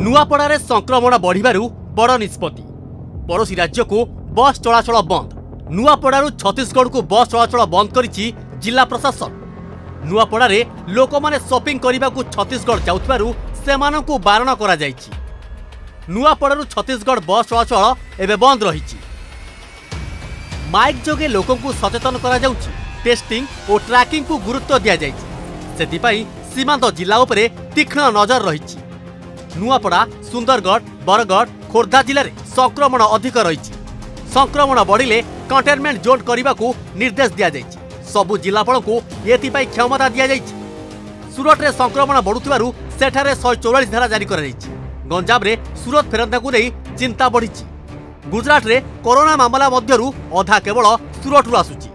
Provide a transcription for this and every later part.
नुआपड़ारे संक्रमण बढ़िबारु बड़ निष्पत्ति। पड़ोशी राज्य को बस चलाचल बंद। नुआपड़ारू छत्तीसगढ़ को बस चलाचल बंद करिछि जिला प्रशासन। नुआपड़ारे लोक माने शॉपिंग करने को छत्तीसगढ़ जाउथबारु सेमानंकु बारण करा जाइछि। नुआपड़ारू छत्तीसगढ़ बस चलाचल एबे बंद रहिछि। माइक जोगे लोकंकु सचेतन करा जाउछि। टेस्टिंग और ट्रैकिंग को गुरुत्व दिया जाइछि। सेतिपई सीमांत जिला उपरे तीक्ष्ण नजर रहिछि। नुआपड़ा, सुंदरगढ़, बरगढ़, खोर्धा जिले में संक्रमण अधिक रही। संक्रमण बढ़िले कंटेनमेंट जोन करने को निर्देश दिया जाइछि। सबु जिलापाल को एथिपाई क्षमता दिया जाइछि। सूरत रे संक्रमण बढ़ुथिबारु सेठारे 144 धारा जारी करा जाइछि। गंजाम रे सूरत फेरंता को नहीं चिंता बढ़ी। गुजरात रे कोरोना मामला मध्यरु अधा केवल सूरत रु आसुछि।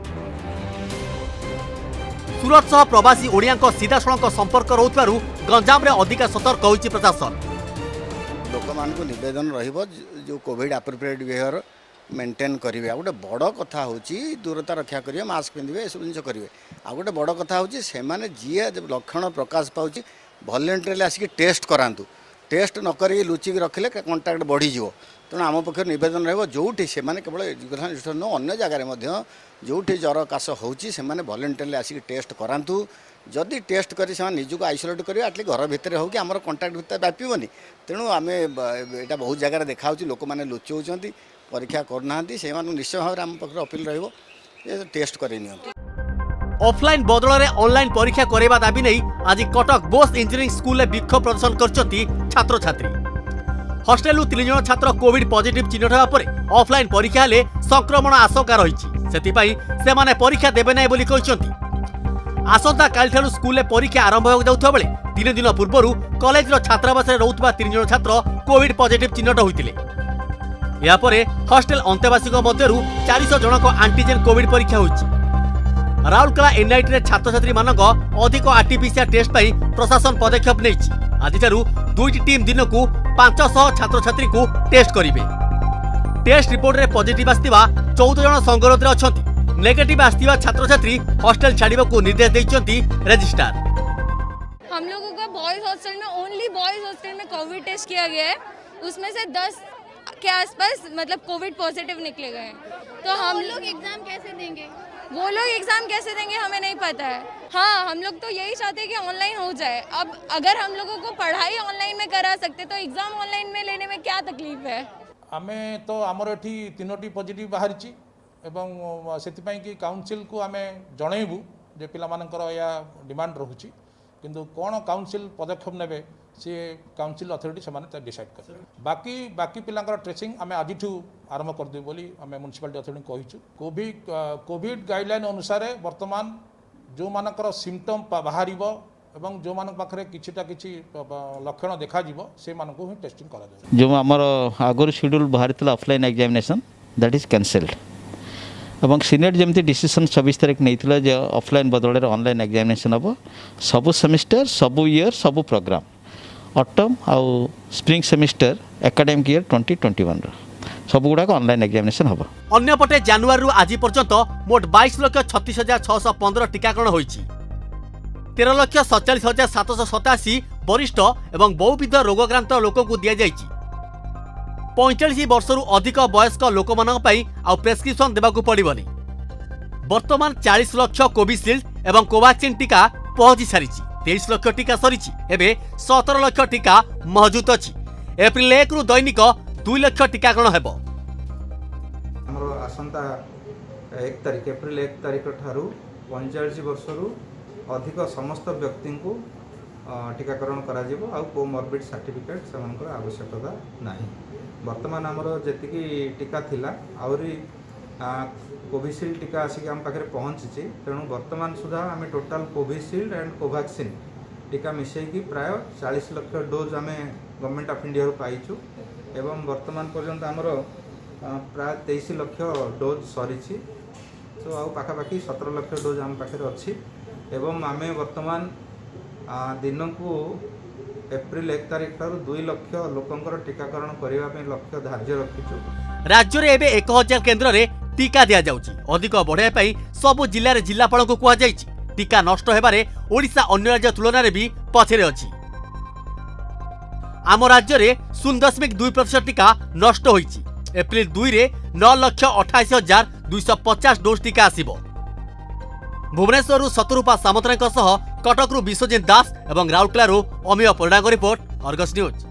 सूरत सह प्रवासी ओडियांक सीधासळख संपर्क रहुथिबारु गंजाम रे अधिक सतर्क होइछि प्रशासन। लोक मान को निवेदन रहिबो जो कोविड एप्रोप्रिएट बिहेवियर मेंटेन करिवे। आ गोटे बड़ कथा होची दूरता रक्षा करिवे, मास्क पिंधिवे, ए सब जिंस करिवे। आ गोटे बड़ कथा होची से माने जिए लक्षण प्रकाश पाउची वॉलंटरीली आसिक टेस्ट करांतु। टेस्ट न करी लुचिक रखले कंटाक्ट बढ़ी जिवो। तेणु आम पक्ष निवेदन रहिबो जोठी से माने केवल एजुकेशन न अन्य जगह मध्य जोठी ज्वर काश होची से माने वॉलंटरीली आसिक टेस्ट करांतु। जदि टेस्ट करी से निजुक आइसोलेट करेंगे आटली घर भितर हो कि आम कंटाक्ट भितर व्यापीबनी। तेणु आम यहाँ बहुत जगह देखा लोक मैंने लुचाऊँच परीक्षा करना से निश्चय भाव में आम पाखे अपील रही टेस्ट कर। ऑफलाइन बदल में ऑनलाइन परीक्षा करवा दाबी नहीं आज कटक बोस इंजीनियरिंग स्कूल विक्षोभ प्रदर्शन करछंती छात्र छात्री। हॉस्टेल 3 जन छात्र कोविड पॉजिटिव चिन्हट होगा पर ऑफलाइन परीक्षा हेले संक्रमण आशंका रही। सेतिपई सेमाने परीक्षा देबे नै बोली कहिसंती। आसंता काल स्कूल परीक्षा आरंभ हो जाउथबा बेले 3 दिन पूर्व कॉलेज छात्रावास रहुथबा 3 जन छात्र कोविड पॉजिटिव चिन्हट होइतिले। या परे हॉस्टेल अंतेवासी मध्यरु 400 जनक एंटीजेन कोविड परीक्षा होइछि। राउरकेला एनआईटी रे छात्र छात्री मानक अधिक आरटीपीसीआर टेस्ट पई प्रशासन पदक्षेप नेछि। आजिठारु दुईटी टीम दिन को 500 छात्र छात्री को टेस्ट करिवे। टेस्ट रिपोर्ट रे पॉजिटिव आस्तिबा 14 जन संगरोध रे अछंती। नेगेटिव आस्तिबा छात्र छात्री हॉस्टल छाड़िबा को निर्देश दैछंती रजिस्ट्रार। हम लोगों का बॉयज हॉस्टल में ओनली बॉयज हॉस्टल में कोविड टेस्ट किया गया है। उसमें से 10 के आसपास मतलब कोविड पॉजिटिव निकले गए। तो हम लोग एग्जाम कैसे देंगे? वो लोग एग्जाम कैसे देंगे हमें नहीं पता है। हाँ, हम लोग तो यही चाहते हैं कि ऑनलाइन हो जाए। अब अगर हम लोगों को पढ़ाई ऑनलाइन में करा सकते तो एग्जाम ऑनलाइन में लेने में क्या तकलीफ है? हमें तो आमर एठी 3टी पॉजिटिव बाहरी एवं से काउंसिल को आम जनइबू जे पिलामानकर या डिमांड रहुची किंतु कौन काउंसिल पदक्षेप नेबे सी काउंसिल अथॉरिटी से डिसाइड कर। बाकी पिलांकर ट्रेसिंग आम आज आरंभ करदेव बोली आम म्युनिसिपालिटी अथॉरिटी कहीचु। कोविड गाइडलाइन अनुसार वर्तमान जो मानकर सिम्पटम बाहर एवं जो मान पाखे किछिटा किछि लक्षण देखा से मानको ही टेस्टिंग करा जाय। जो हमर आगर शेड्यूल बाहर offline examination that is cancelled एवं सीनेट जमती डिसीजन 26 तारीख नहीं जे ऑफलाइन बदल ऑनलाइन एग्जामिनेशन हम सबु सेमिस्टर सबु ईयर सबु प्रोग्राम ऑटम आउ स्प्रिंग सेमिस्टर एकेडमिक ईयर 2021 सब गुड़ाक ऑनलाइन एग्जामिनेशन हम। अन्यपटे जनवरी आज पर्यंत मोट 22,36,615 टीकाकरण होइछि। 13,47,787 वरिष्ठ एवं बहुविध रोगग्रांत लोक को दिया जाइछि। 45 वर्षरु अधिक वयस्क लोक मानक पई आ प्रेस्क्रिप्शन देबाकू पड़िबनी। वर्तमान 40 लाख कोविशील्ड एवं कोवैक्सीन टीका पहुंची सारिछि। 23 लाख टीका सरिछि। एबे 17 लाख टीका मौजूद अछि। एप्रिल 1 रु दैनिक 2 लाख टीकाकरण हेबो। हमरो आसंता 1 तारिख एप्रिल 1 तारिख ठारू 45 वर्षरु अधिक समस्त व्यक्ति को टीकाकरण करा जिवो आ कोमॉर्बिड सर्टिफिकेट सेमानकर आवश्यकता नाही। वर्तमान आमर जी टीका थिला आउरी कोविशील्ड टीका आसिक आम पाखे पहुँची। तेणु वर्तमान सुधा आम टोटाल कोविशील्ड एंड कोवैक्सीन टीका मिसेकी प्राय 40 लाख डोज आम गवर्नमेंट ऑफ इंडिया पाइचु एवं वर्तमान पर्यंत आमर प्राय 23 लाख डोज सरी। सो आउ पाखापाखि 17 लाख डोज आम पाखे अच्छी एवं आम वर्तमान दिन को एप्रिल 1 तारीख ठारू 2 लाख लोकंकर टीकाकरण करने लक्ष्य धार्य रखिचु। राज्य रे एबे 1000 केन्द्र रे टीका दिया जाउची। अधिक बढ़ाई पई सब जिल्ला रे जिल्लापाल को कुआ जाइछि। टीका नष्ट हेबारे ओडिशा अन्य राज्य तुलना रे भी पछरे अछि। आम राज्य में 0.2% टीका नष्ट होईची। एप्रिल 2 रे 9,28,250 डोज टीका आसिबो। भुवनेश्वर शतरूपा सामंतराय कटकरू विश्वजित दास और राउरकेला अमिय परिडांग रिपोर्ट अर्गस न्यूज।